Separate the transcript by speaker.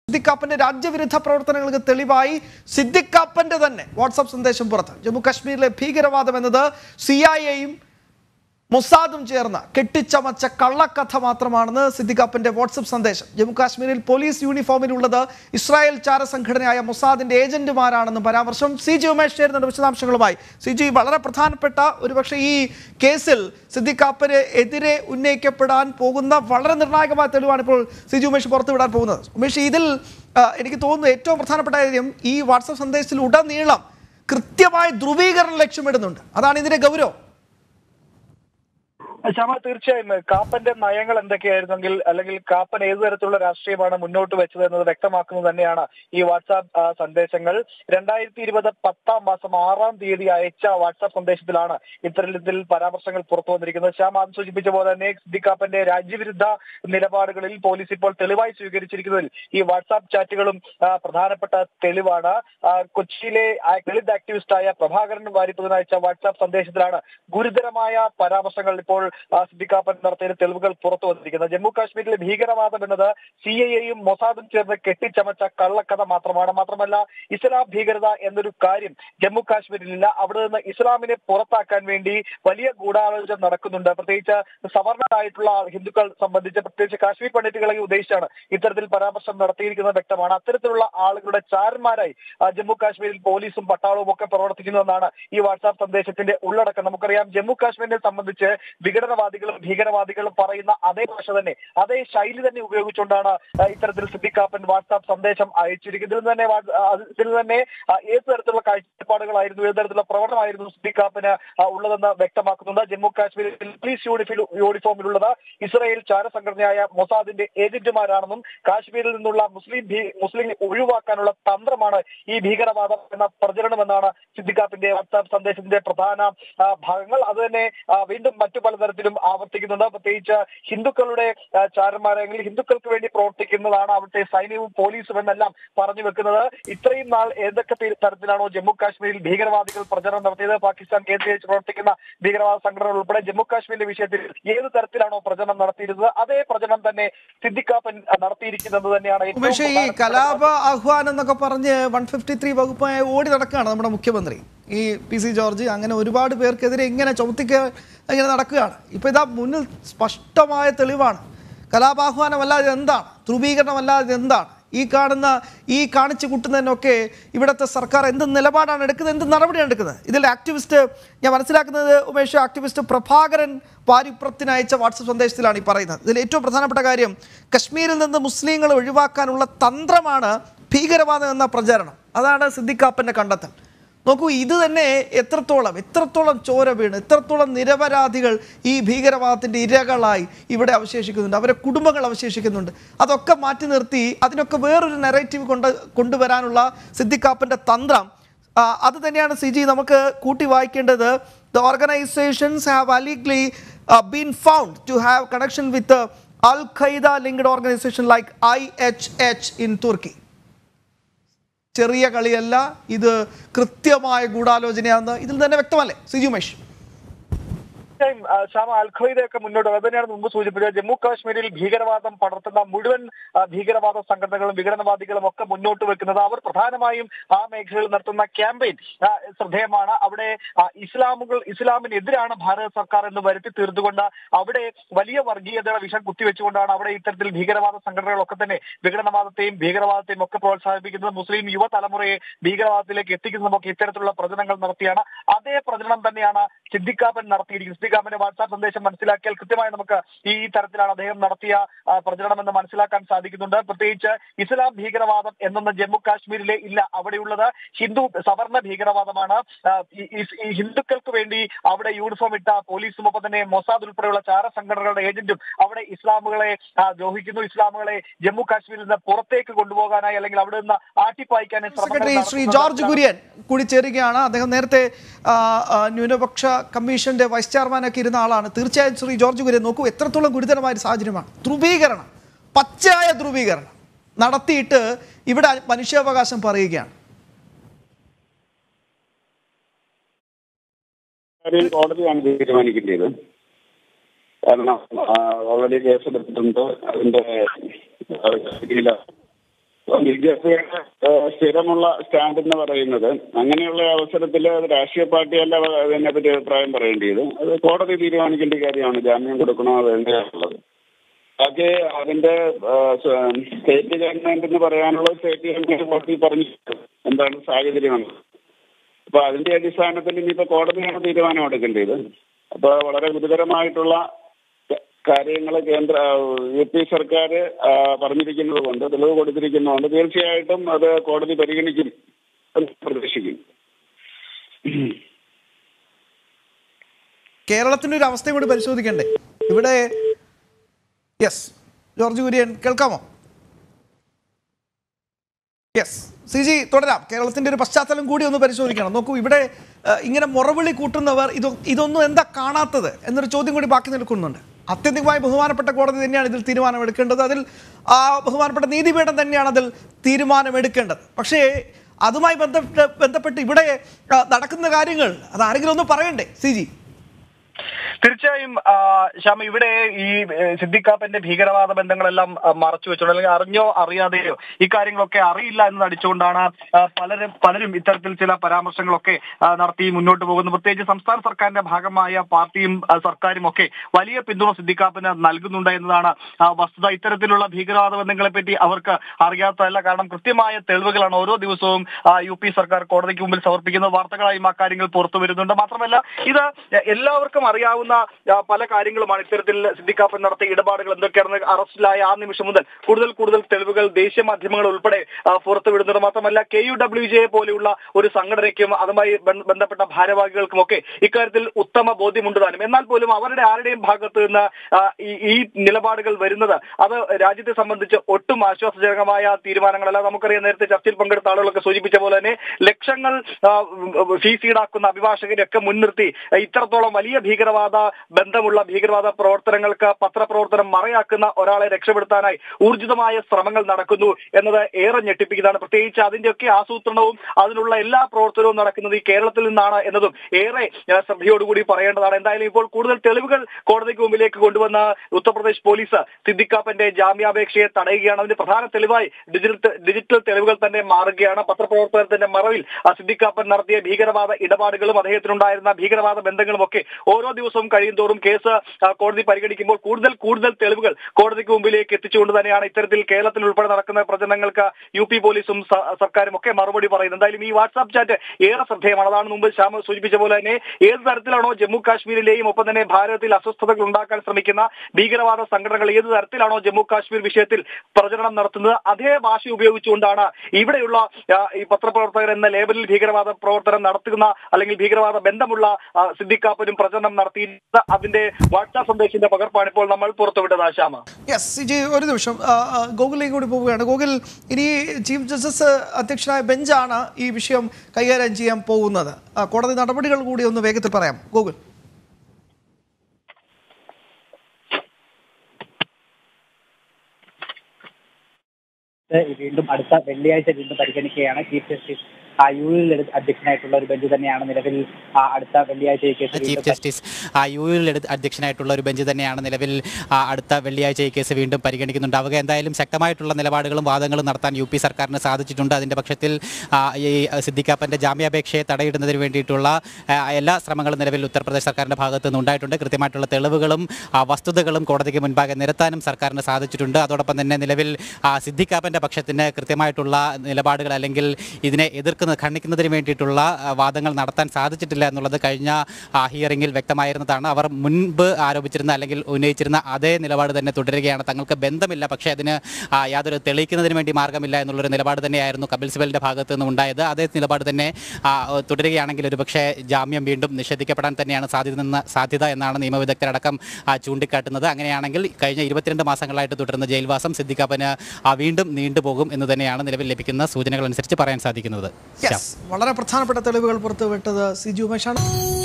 Speaker 1: സിദ്ദിഖാപ്പന്റെ രാജ്യവിരുദ്ധ പ്രവർത്തനങ്ങൾക്ക് തെളിവായി സിദ്ദിഖാപ്പന്റെ തന്നെ വാട്സാപ്പ് സന്ദേശം പുറത്ത്. ജമ്മു കാശ്മീരിലെ ഭീകരവാദം എന്നത് സിഐഎയും മൊസാദും ചേർന്ന് കെട്ടിച്ചമച്ച കള്ളക്കഥ മാത്രമാണെന്ന് സിദ്ദിഖാപ്പന്റെ വാട്സപ്പ് സന്ദേശം. ജമ്മു കാശ്മീരിൽ പോലീസ് യൂണിഫോമിലുള്ളത് ഇസ്രായേൽ ചാര സംഘടനയായ മൊസാദിന്റെ ഏജന്റുമാരാണെന്നും പരാമർശം. CG ഉമേഷ് ചേരുന്നുണ്ട് വിശദാംശങ്ങളുമായി. CG, വളരെ പ്രധാനപ്പെട്ട ഒരുപക്ഷെ ഈ കേസിൽ സിദ്ദിഖാപ്പന് എതിരെ ഉന്നയിക്കപ്പെടാൻ പോകുന്ന വളരെ നിർണായകമായ തെളിവാണ് ഇപ്പോൾ CG ഉമേഷ് പുറത്തുവിടാൻ പോകുന്നത്. ഉമേഷ്, ഇതിൽ എനിക്ക് തോന്നുന്നു ഏറ്റവും പ്രധാനപ്പെട്ട കാര്യം ഈ വാട്സപ്പ് സന്ദേശത്തിൽ ഉടനീളം കൃത്യമായ ധ്രുവീകരണം ലക്ഷ്യമിടുന്നുണ്ട്. അതാണ് ഇതിന്റെ ഗൗരവം.
Speaker 2: ശ്യാമ, തീർച്ചയായും കാപ്പന്റെ നയങ്ങൾ എന്തൊക്കെയായിരുന്നെങ്കിൽ അല്ലെങ്കിൽ കാപ്പൻ ഏതു തരത്തിലുള്ള രാഷ്ട്രീയമാണ് മുന്നോട്ട് വെച്ചത് എന്നത് വ്യക്തമാക്കുന്നത് തന്നെയാണ് ഈ വാട്സാപ്പ് സന്ദേശങ്ങൾ. 2020 10-ാം മാസം 6-ാം തീയതി അയച്ച വാട്സാപ്പ് സന്ദേശത്തിലാണ് ഇത്തരത്തിൽ പരാമർശങ്ങൾ പുറത്തു വന്നിരിക്കുന്നത്. ശ്യാം ആദ്യം സൂചിപ്പിച്ച പോലെ തന്നെ സിദ്ദിഖാപ്പന്റെ രാജ്യവിരുദ്ധ നിലപാടുകളിൽ പോലീസ് ഇപ്പോൾ തെളിവായി സ്വീകരിച്ചിരിക്കുന്നതിൽ ഈ വാട്സാപ്പ് ചാറ്റുകളും പ്രധാനപ്പെട്ട തെളിവാണ്. കൊച്ചിയിലെ ദളിത് ആക്ടിവിസ്റ്റായ പ്രഭാകരൻ വാരിപ്പതിന് അയച്ച വാട്സാപ്പ് സന്ദേശത്തിലാണ് ഗുരുതരമായ പരാമർശങ്ങൾ ഇപ്പോൾ സിദ്ദിഖാപ്പൻ നടത്തിയ തെളിവുകൾ പുറത്തു വന്നിരിക്കുന്നത്. ജമ്മു കാശ്മീരിലെ ഭീകരവാദം എന്നത് സിഐഎയും മൊസാദും ചേർന്ന് കെട്ടിച്ചമച്ച കള്ളക്കഥ മാത്രമാണ്. മാത്രമല്ല, ഇസ്ലാം ഭീകരത എന്നൊരു കാര്യം ജമ്മു കാശ്മീരിലില്ല. അവിടെ നിന്ന് ഇസ്ലാമിനെ പുറത്താക്കാൻ വേണ്ടി വലിയ ഗൂഢാലോചന നടക്കുന്നുണ്ട്. പ്രത്യേകിച്ച് സവർണരായിട്ടുള്ള ഹിന്ദുക്കൾ സംബന്ധിച്ച്, പ്രത്യേകിച്ച് കാശ്മീർ പണ്ഡിറ്റുകളെ ഉദ്ദേശിച്ചാണ് ഇത്തരത്തിൽ പരാമർശം നടത്തിയിരിക്കുന്നത് വ്യക്തമാണ്. അത്തരത്തിലുള്ള ആളുകളുടെ ചാരന്മാരായി ജമ്മു കാശ്മീരിൽ പോലീസും പട്ടാളവും ഒക്കെ പ്രവർത്തിക്കുന്നതെന്നാണ് ഈ വാട്സാപ്പ് സന്ദേശത്തിന്റെ ഉള്ളടക്കം. നമുക്കറിയാം, ജമ്മു കാശ്മീരിനെ സംബന്ധിച്ച് വിഘടനവാദികളും ഭീകരവാദികളും പറയുന്ന അതേ ഭാഷ തന്നെ, അതേ ശൈലി തന്നെ ഉപയോഗിച്ചുകൊണ്ടാണ് ഇത്തരത്തിൽ സിദ്ദിഖാപ്പൻ വാട്സാപ്പ് സന്ദേശം അയച്ചിരിക്കുന്നത്. ഇതിൽ തന്നെ ഏത് തരത്തിലുള്ള കാഴ്ചപ്പാടുകളായിരുന്നു, ഏത് തരത്തിലുള്ള പ്രവർത്തനമായിരുന്നു സിദ്ദിഖാപ്പന് ഉള്ളതെന്ന് വ്യക്തമാക്കുന്നുണ്ട്. ജമ്മു കാശ്മീരിൽ പോലീസ് യൂണിഫോമിലുള്ളത് ഇസ്രായേൽ ചാര സംഘടനയായ മൊസാദിന്റെ ഏജന്റുമാരാണെന്നും കാശ്മീരിൽ നിന്നുള്ള മുസ്ലിം ഒഴിവാക്കാനുള്ള തന്ത്രമാണ് ഈ ഭീകരവാദം എന്ന പ്രചരണമെന്നാണ് സിദ്ദിഖാപ്പിന്റെ വാട്സാപ്പ് സന്ദേശത്തിന്റെ പ്രധാന ഭാഗങ്ങൾ. അത് തന്നെ വീണ്ടും മറ്റു പലതരത്തിലും ആവർത്തിക്കുന്നുണ്ട്. പ്രത്യേകിച്ച് ഹിന്ദുക്കളുടെ ചാരന്മാരെങ്കിൽ ഹിന്ദുക്കൾക്ക് വേണ്ടി പ്രവർത്തിക്കുന്നതാണ് അവിടുത്തെ സൈന്യവും പോലീസും എന്നെല്ലാം പറഞ്ഞു വെക്കുന്നത്. ഇത്രയും നാൾ ഏതൊക്കെ തരത്തിലാണോ ജമ്മു കാശ്മീരിൽ ഭീകരവാദികൾ പ്രചരണം നടത്തിയത്, പാകിസ്ഥാൻ കേന്ദ്രീകരിച്ച് പ്രവർത്തിക്കുന്ന ഭീകരവാദ സംഘടനകൾ ഉൾപ്പെടെ ജമ്മു കാശ്മീരിന്റെ വിഷയത്തിൽ ഏത് തരത്തിലാണോ പ്രചരണം നടത്തിയിരുന്നത്, അതേ പ്രചരണം തന്നെ സിദ്ദിഖാപ്പൻ നടത്തിയിരിക്കുന്നത് തന്നെയാണ്.
Speaker 1: പക്ഷേ ഈ കലാപ ആഹ്വാനം എന്നൊക്കെ പറഞ്ഞ് 153 വകുപ്പായി ഓടി നടക്കുകയാണ് നമ്മുടെ മുഖ്യമന്ത്രി ഈ PC ജോർജ്. അങ്ങനെ ഒരുപാട് പേർക്കെതിരെ ഇങ്ങനെ ഇങ്ങനെ നടക്കുകയാണ്. ഇപ്പോൾ ഇതാ മുന്നിൽ സ്പഷ്ടമായ തെളിവാണ്. കലാപാഹ്വാനമല്ലാതെ എന്താണ്, ധ്രുവീകരണമല്ലാതെ എന്താണ്, ഈ കാണിച്ചു കൂട്ടുന്നതിനൊക്കെ ഇവിടുത്തെ സർക്കാർ എന്ത് നിലപാടാണ് എടുക്കുന്നത്, എന്ത് നടപടിയാണ് എടുക്കുന്നത്? ഇതിൽ ആക്ടിവിസ്റ്റ്, ഞാൻ മനസ്സിലാക്കുന്നത് ഉമേഷ്, ആക്ടിവിസ്റ്റ് പ്രഭാകരൻ വാരിപ്രത്തിന് അയച്ച വാട്സപ്പ് സന്ദേശത്തിലാണ് ഈ പറയുന്നത്. ഇതിൽ ഏറ്റവും പ്രധാനപ്പെട്ട കാര്യം, കശ്മീരിൽ നിന്ന് മുസ്ലിങ്ങളെ ഒഴിവാക്കാനുള്ള തന്ത്രമാണ് ഭീകരവാദം എന്ന പ്രചാരണം. അതാണ് സിദ്ദിഖാപ്പന്റെ കണ്ടെത്തൽ. നോക്കൂ, ഇത് തന്നെ എത്രത്തോളം ചോര വീണ്, എത്രത്തോളം നിരപരാധികൾ ഈ ഭീകരവാദത്തിൻ്റെ ഇരകളായി ഇവിടെ അവശേഷിക്കുന്നുണ്ട്, അവരെ കുടുംബങ്ങൾ അവശേഷിക്കുന്നുണ്ട്. അതൊക്കെ മാറ്റി നിർത്തി അതിനൊക്കെ വേറൊരു നെറേറ്റീവ് കൊണ്ടുവരാനുള്ള സിദ്ദിഖാപ്പൻ്റെ തന്ത്രം അത് തന്നെയാണ്. CG, നമുക്ക് കൂട്ടി വായിക്കേണ്ടത്. The organizations have allegedly been found to have connection with Al-Qaeda linked organization like IHH in Turkey. ചെറിയ കളിയല്ല, ഇത് കൃത്യമായ ഗൂഢാലോചനയാണെന്ന് ഇതിൽ തന്നെ വ്യക്തമല്ലേ CG ഉമേഷ്?
Speaker 2: ശ്യാമ, അൽ-ഖ്വയ്ദയൊക്കെ മുന്നോട്ട് അത് തന്നെയാണ് മുമ്പ് സൂചിപ്പിച്ചത്. ജമ്മു കാശ്മീരിൽ ഭീകരവാദം പടർത്തുന്ന മുഴുവൻ ഭീകരവാദ സംഘടനകളും വിഘടനവാദികളും ഒക്കെ മുന്നോട്ട് വെക്കുന്നത് അവർ പ്രധാനമായും ആ മേഖലയിൽ നടത്തുന്ന ക്യാമ്പയിൻ ശ്രദ്ധേയമാണ്. അവിടെ ഇസ്ലാമിനെതിരാണ് ഭാരത സർക്കാർ എന്ന് വരുത്തി തീർത്തുകൊണ്ട് അവിടെ വലിയ വർഗീയതയുടെ വിഷം കുത്തിവെച്ചുകൊണ്ടാണ് അവിടെ ഇത്തരത്തിൽ ഭീകരവാദ സംഘടനകളൊക്കെ തന്നെ വിഘടനവാദത്തെയും ഭീകരവാദത്തെയും ഒക്കെ പ്രോത്സാഹിപ്പിക്കുന്നത്. മുസ്ലിം യുവതലമുറയെ ഭീകരവാദത്തിലേക്ക് എത്തിക്കുന്നതുമൊക്കെ ഇത്തരത്തിലുള്ള പ്രചരണങ്ങൾ നടത്തിയാണ്. അതേ പ്രചരണം തന്നെയാണ് സിദ്ദിഖാപ്പൻ നടത്തിയിരിക്കുന്നത്. സിദ്ദിഖാപ്പന്റെ വാട്സാപ്പ് സന്ദേശം മനസ്സിലാക്കിയാൽ കൃത്യമായി നമുക്ക് ഈ തരത്തിലാണ് അദ്ദേഹം നടത്തിയ പ്രചരണമെന്ന് മനസ്സിലാക്കാൻ സാധിക്കുന്നുണ്ട്. പ്രത്യേകിച്ച് ഇസ്ലാം ഭീകരവാദം എന്നൊന്നും ജമ്മു കാശ്മീരിലെ ഇല്ല. അവിടെയുള്ളത് ഹിന്ദു സവർണ ഭീകരവാദമാണ്. ഈ ഹിന്ദുക്കൾക്ക് വേണ്ടി അവിടെ യൂണിഫോം ഇട്ട പോലീസും ഒപ്പം തന്നെ മൊസാദ് ഉൾപ്പെടെയുള്ള ചാര സംഘടനകളുടെ ഏജന്റും അവിടെ ഇസ്ലാമുകളെ ദ്രോഹിക്കുന്നു. ഇസ്ലാമുകളെ ജമ്മു കാശ്മീരിൽ നിന്ന് പുറത്തേക്ക് കൊണ്ടുപോകാനായി അല്ലെങ്കിൽ അവിടെ നിന്ന് ആട്ടിപ്പായിക്കാനായി
Speaker 1: സെക്രട്ടറി ശ്രീ ജോർജ് കുര്യൻ കൂടി ചേരുകയാണ്. അദ്ദേഹം നേരത്തെ ന്യൂനപക്ഷ കമ്മീഷന്റെ വൈസ് ചെയർമാനൊക്കെ ഇരുന്ന ആളാണ്. തീർച്ചയായും ശ്രീ ജോർജ് കുര്യൻ, നോക്കൂ എത്രത്തോളം ഗുരുതരമായ സാഹചര്യമാണ്. പച്ചയായ ധ്രുവീകരണം നടത്തിയിട്ട് ഇവിടെ മനുഷ്യാവകാശം പറയുകയാണ്.
Speaker 3: കോടതിയാണ് തീരുമാനിക്കേണ്ടത്. കാരണം ഓൾറെഡി കേസെടുത്തിട്ടുണ്ട്. അതിന്റെ ബിജെപിയുടെ സ്ഥിരമുള്ള സ്റ്റാൻഡ് എന്ന് പറയുന്നത് അങ്ങനെയുള്ള അവസരത്തിൽ അത് രാഷ്ട്രീയ പാർട്ടിയല്ല അതിനെപ്പറ്റി അഭിപ്രായം പറയേണ്ടത്. അത് കോടതി തീരുമാനിക്കേണ്ട കാര്യമാണ്, ജാമ്യം കൊടുക്കണോ വേണ്ടതുള്ളത്. ബാക്കി അതിന്റെ സ്റ്റേറ്റ് ഗവൺമെന്റ് എന്ന് പറയാനുള്ള സ്റ്റേറ്റ് ഗവൺമെന്റ് കോടതി പറഞ്ഞു എന്താണ് സാഹചര്യമാണ്. അപ്പൊ അതിന്റെ അടിസ്ഥാനത്തിൽ ഇനിയിപ്പോ കോടതിയാണ് തീരുമാനം എടുക്കേണ്ടത്. അപ്പൊ വളരെ ഗുരുതരമായിട്ടുള്ള കാര്യങ്ങൾ UP സർക്കാർ പറഞ്ഞിരിക്കുന്നത് കൊണ്ട്, തെളിവ് കൊടുത്തിരിക്കുന്നതുകൊണ്ട് തീർച്ചയായിട്ടും അത് കോടതി പരിഗണിക്കും എന്ന് പ്രതീക്ഷിക്കും.
Speaker 1: കേരളത്തിന്റെ ഒരു അവസ്ഥയും കൂടി പരിശോധിക്കണ്ടേ ഇവിടെ? യെസ്, ജോർജ് കുര്യൻ കേൾക്കാമോ? യെസ്, CG തുടരാം. കേരളത്തിന്റെ ഒരു പശ്ചാത്തലം കൂടി ഒന്ന് പരിശോധിക്കണം. നോക്കൂ, ഇവിടെ ഇങ്ങനെ മുറവിളി കൂട്ടുന്നവർ ഇതൊന്നും എന്താ കാണാത്തത് എന്നൊരു ചോദ്യം കൂടി ബാക്കി നിൽക്കുന്നുണ്ട്. അത്യന്തികമായി ബഹുമാനപ്പെട്ട കോടതി തന്നെയാണ് ഇതിൽ തീരുമാനമെടുക്കേണ്ടത്. അതിൽ ബഹുമാനപ്പെട്ട നീതിപീഠം തന്നെയാണ് അതിൽ തീരുമാനമെടുക്കേണ്ടത്. പക്ഷേ അതുമായി ബന്ധപ്പെട്ട് ഇവിടെ നടക്കുന്ന കാര്യങ്ങൾ അത് ആരെങ്കിലും ഒന്ന് പറയണ്ടേ CG?
Speaker 2: തീർച്ചയായും ശ്യാമ, ഇവിടെ ഈ സിദ്ദിഖാപ്പന്റെ ഭീകരവാദ ബന്ധങ്ങളെല്ലാം മറച്ചു വെച്ചോണ്ട്, അല്ലെങ്കിൽ അറിഞ്ഞോ അറിയാതെയോ ഈ കാര്യങ്ങളൊക്കെ അറിയില്ല എന്ന് നടിച്ചുകൊണ്ടാണ് പലരും ഇത്തരത്തിൽ ചില പരാമർശങ്ങളൊക്കെ നടത്തി മുന്നോട്ട് പോകുന്നു. പ്രത്യേകിച്ച് സംസ്ഥാന സർക്കാരിന്റെ ഭാഗമായ പാർട്ടിയും സർക്കാരും ഒക്കെ വലിയ പിന്തുണ സിദ്ദിഖാപ്പന് നൽകുന്നുണ്ട് എന്നതാണ് വസ്തുത. ഇത്തരത്തിലുള്ള ഭീകരവാദ ബന്ധങ്ങളെ പറ്റി അവർക്ക് അറിയാത്തതല്ല. കാരണം കൃത്യമായ തെളിവുകളാണ് ഓരോ ദിവസവും UP സർക്കാർ കോടതിക്ക് മുമ്പിൽ സമർപ്പിക്കുന്ന. വാർത്തകളായും ആ കാര്യങ്ങൾ പുറത്തു വരുന്നുണ്ട്. മാത്രമല്ല, ഇത് എല്ലാവർക്കും അറിയാവുന്ന പല കാര്യങ്ങളുമാണ്. ഇത്തരത്തിൽ സിദ്ദിഖാപ്പൻ നടത്തിയ ഇടപാടുകൾ എന്തൊക്കെയാണെന്ന് അറസ്റ്റിലായ ആ നിമിഷം മുതൽ കൂടുതൽ തെളിവുകൾ ദേശീയ മാധ്യമങ്ങൾ ഉൾപ്പെടെ പുറത്തുവിടുന്നുണ്ട്. മാത്രമല്ല, KUWJ പോലെയുള്ള ഒരു സംഘടനയ്ക്കും അതുമായി ബന്ധപ്പെട്ട ഭാരവാഹികൾക്കുമൊക്കെ ഇക്കാര്യത്തിൽ ഉത്തമ ബോധ്യമുണ്ട് താനും. എന്നാൽ പോലും അവരുടെ ആരുടെയും ഭാഗത്ത് നിന്ന് ഈ നിലപാടുകൾ വരുന്നത് അത് രാജ്യത്തെ സംബന്ധിച്ച് ഒട്ടും ആശ്വാസജനകമായ തീരുമാനങ്ങളല്ല. നമുക്കറിയാം, നേരത്തെ ചർച്ചയിൽ പങ്കെടുത്ത ആളുകളൊക്കെ സൂചിപ്പിച്ച പോലെ തന്നെ ലക്ഷങ്ങൾ ഫീസ് ഈടാക്കുന്ന അഭിഭാഷകരെയൊക്കെ മുൻനിർത്തി ഇത്രത്തോളം വലിയ ഭീകരവാദ ബന്ധമുള്ള ഭീകരവാദ പ്രവർത്തനങ്ങൾക്ക് പത്രപ്രവർത്തനം മറയാക്കുന്ന ഒരാളെ രക്ഷപ്പെടുത്താനായി ഊർജിതമായ ശ്രമങ്ങൾ നടക്കുന്നു എന്നത് ഏറെ ഞെട്ടിപ്പിക്കുന്നതാണ്. പ്രത്യേകിച്ച് അതിന്റെയൊക്കെ ആസൂത്രണവും അതിനുള്ള എല്ലാ പ്രവർത്തനവും നടക്കുന്നത് ഈ കേരളത്തിൽ നിന്നാണ് എന്നതും ഏറെ ശ്രദ്ധയോടുകൂടി പറയേണ്ടതാണ്. എന്തായാലും ഇപ്പോൾ കൂടുതൽ തെളിവുകൾ കോടതിക്ക് മുമ്പിലേക്ക് കൊണ്ടുവന്ന ഉത്തർപ്രദേശ് പോലീസ് സിദ്ദിഖാപ്പന്റെ ജാമ്യാപേക്ഷയെ തടയുകയാണ്. അതിന്റെ പ്രധാന തെളിവായി ഡിജിറ്റൽ തെളിവുകൾ തന്നെ മാറുകയാണ്. പത്രപ്രവർത്തനത്തിന്റെ മറവിൽ സിദ്ദിഖാപ്പൻ നടത്തിയ ഭീകരവാദ ഇടപാടുകളും അദ്ദേഹത്തിനുണ്ടായിരുന്ന ഭീകരവാദ ബന്ധങ്ങളും ഒക്കെ ഓരോ ദിവസവും കഴിയുന്തോറും കേസ് കോടതി പരിഗണിക്കുമ്പോൾ കൂടുതൽ തെളിവുകൾ കോടതിക്ക് മുമ്പിലേക്ക് എത്തിച്ചുകൊണ്ട് തന്നെയാണ് ഇത്തരത്തിൽ കേരളത്തിൽ ഉൾപ്പെടെ നടക്കുന്ന പ്രചരണങ്ങൾക്ക് UP പോലീസും സർക്കാരും ഒക്കെ മറുപടി പറയുന്നത്. എന്തായാലും ഈ വാട്സാപ്പ് ചാറ്റ് ഏറെ ശ്രദ്ധേയമാണ്. അതാണ് മുമ്പ് ശ്യാമ സൂചിപ്പിച്ച പോലെ തന്നെ ഏത് തരത്തിലാണോ ജമ്മു കാശ്മീരിലെയും ഒപ്പം തന്നെ ഭാരതത്തിൽ അസ്വസ്ഥതകൾ ഉണ്ടാക്കാൻ ശ്രമിക്കുന്ന ഭീകരവാദ സംഘടനകൾ ഏത് തരത്തിലാണോ ജമ്മു കാശ്മീർ വിഷയത്തിൽ പ്രചരണം നടത്തുന്നത്, അതേ ഭാഷ ഉപയോഗിച്ചുകൊണ്ടാണ് ഇവിടെയുള്ള ഈ പത്രപ്രവർത്തകർ എന്ന ലേബലിൽ ഭീകരവാദ പ്രവർത്തനം നടത്തുന്ന അല്ലെങ്കിൽ ഭീകരവാദ ബന്ധമുള്ള സിദ്ദിഖാപ്പനും പ്രചരണം നടത്തി. അതിന്റെ വാട്സാപ്പ് സന്ദേശത്തിന്റെ പകർപ്പാണ് ഇപ്പോൾ നമ്മൾ പുറത്തുവിട്ടത്. ആശാമ,
Speaker 1: ഒരു നിമിഷം ഗോകുലിലേക്ക് കൂടി പോവുകയാണ്. ഗോകുൽ, ഇനി ചീഫ് ജസ്റ്റിസ് അധ്യക്ഷനായ ബെഞ്ചാണ് ഈ വിഷയം കൈകാര്യം ചെയ്യാൻ പോകുന്നത്. കോടതി നടപടികൾ കൂടി ഒന്ന് വേഗത്തിൽ പറയാം ഗോകുൽ.
Speaker 4: വീണ്ടും അടുത്ത വെള്ളിയാഴ്ച പരിഗണിക്കുകയാണ്. ചീഫ് ജസ്റ്റിസ് UUL ലളിത് അധ്യക്ഷനായിട്ടുള്ള ഒരു ബെഞ്ച് തന്നെയാണ് നിലവിൽ അടുത്ത വെള്ളിയാഴ്ച ചീഫ് ജസ്റ്റിസ് UUL ലളിത് അധ്യക്ഷനായിട്ടുള്ള ഒരു ബെഞ്ച് തന്നെയാണ് നിലവിൽ അടുത്ത വെള്ളിയാഴ്ച ഈ കേസ് വീണ്ടും പരിഗണിക്കുന്നുണ്ടാവുക. എന്തായാലും ശക്തമായിട്ടുള്ള നിലപാടുകളും വാദങ്ങളും നടത്താൻ UP സർക്കാരിന് സാധിച്ചിട്ടുണ്ട്. അതിന്റെ പക്ഷത്തിൽ ഈ സിദ്ദിഖാപ്പന്റെ ജാമ്യാപേക്ഷയെ തടയിടുന്നതിന് വേണ്ടിയിട്ടുള്ള എല്ലാ ശ്രമങ്ങളും നിലവിൽ ഉത്തർപ്രദേശ് സർക്കാരിന്റെ ഭാഗത്ത് നിന്ന് ഉണ്ടായിട്ടുണ്ട്. കൃത്യമായിട്ടുള്ള തെളിവുകളും വസ്തുതകളും കോടതിക്ക് മുൻപാകെ നിരത്താനും സർക്കാരിന് സാധിച്ചിട്ടുണ്ട്. അതോടൊപ്പം തന്നെ നിലവിൽ സിദ്ദിഖാപ്പന്റെ പക്ഷത്തിന് കൃത്യമായിട്ടുള്ള നിലപാടുകൾ അല്ലെങ്കിൽ ഇതിനെ ഖണ്ഡിക്കുന്നതിന് വേണ്ടിയിട്ടുള്ള വാദങ്ങൾ നടത്താൻ സാധിച്ചിട്ടില്ല എന്നുള്ളത് കഴിഞ്ഞ ഹിയറിംഗിൽ വ്യക്തമായിരുന്നതാണ്. അവർ മുൻപ് ആരോപിച്ചിരുന്ന അല്ലെങ്കിൽ ഉന്നയിച്ചിരുന്ന അതേ നിലപാട് തന്നെ തുടരുകയാണ്. തങ്ങൾക്ക് ബന്ധമില്ല, പക്ഷേ അതിന് യാതൊരു തെളിയിക്കുന്നതിന് വേണ്ടി മാർഗമില്ല എന്നുള്ളൊരു നിലപാട് തന്നെയായിരുന്നു കപിൽ സിബലിന്റെ ഭാഗത്ത് നിന്ന് ഉണ്ടായത്. അതേ നിലപാട് തന്നെ തുടരുകയാണെങ്കിൽ ഒരുപക്ഷെ ജാമ്യം വീണ്ടും നിഷേധിക്കപ്പെടാൻ തന്നെയാണ് സാധ്യത എന്നാണ് നിയമവിദഗ്ധരടക്കം ചൂണ്ടിക്കാട്ടുന്നത്. അങ്ങനെയാണെങ്കിൽ കഴിഞ്ഞ 22 മാസങ്ങളായിട്ട് തുടരുന്ന ജയിൽവാസം സിദ്ദിഖാപ്പന് വീണ്ടും നീണ്ടുപോകും എന്ന് തന്നെയാണ് നിലവിൽ ലഭിക്കുന്ന സൂചനകൾ അനുസരിച്ച് പറയാൻ സാധിക്കുന്നത്.
Speaker 1: വളരെ പ്രധാനപ്പെട്ട തെളിവുകൾ പുറത്തുവിട്ടത് CG ഉമേഷാണ്.